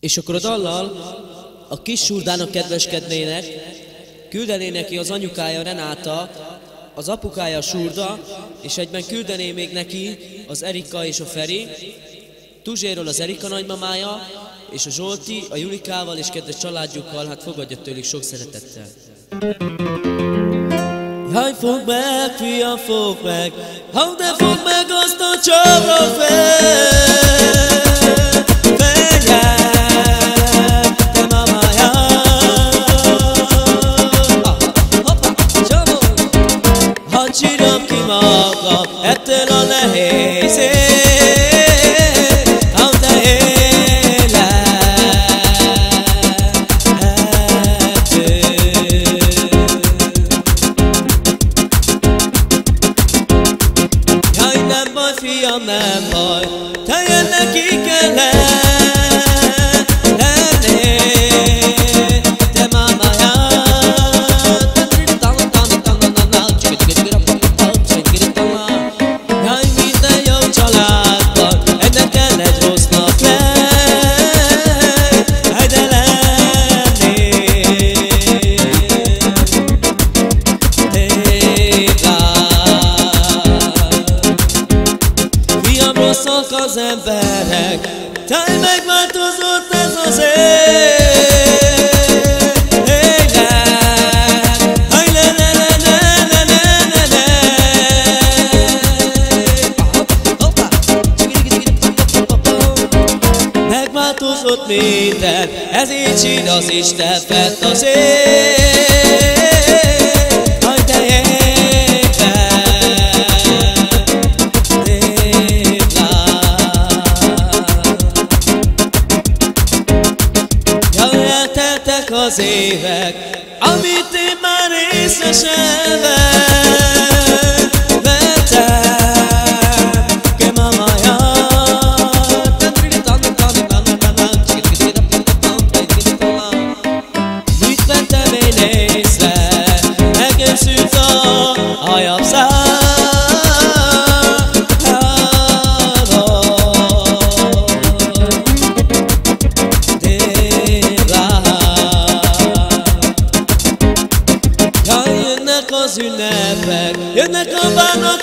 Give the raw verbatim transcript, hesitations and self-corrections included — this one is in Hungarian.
És akkor a dallal a kis Surdának kedveskednének, küldené neki az anyukája Renáta, az apukája Surda, és egyben küldené még neki az Erika és a Feri, Tuzséról az Erika nagymamája, és a Zsolti, a Julikával és kedves családjukkal, hát fogadja tőlük sok szeretettel. Jaj, fogd meg, fiam, fogd meg, ha de fogd meg azt a csavra fel, fenyel, te mamáját. Ha csírom ki magam ettől a nehéz év, ha te élek ettől. Jaj, nem baj, fiam, nem baj, te jönnek ki kell lenni, te mamáját. Jaj, minden jó családban egynek kell egy rossznak lenni, de lenni téged. Fiam, rosszak az emberek, te megváltozott ez az élet. Haj, le, le, le, le, le, le, le, le. Megváltozott minden, ezért így az Isten fett az ég. Haj, te az évek, amit én már részesen vettem, ke mamáját. Mit vettem én észre, nekem szűnt a hajam szára. Az ünnepek, jönnek a bánat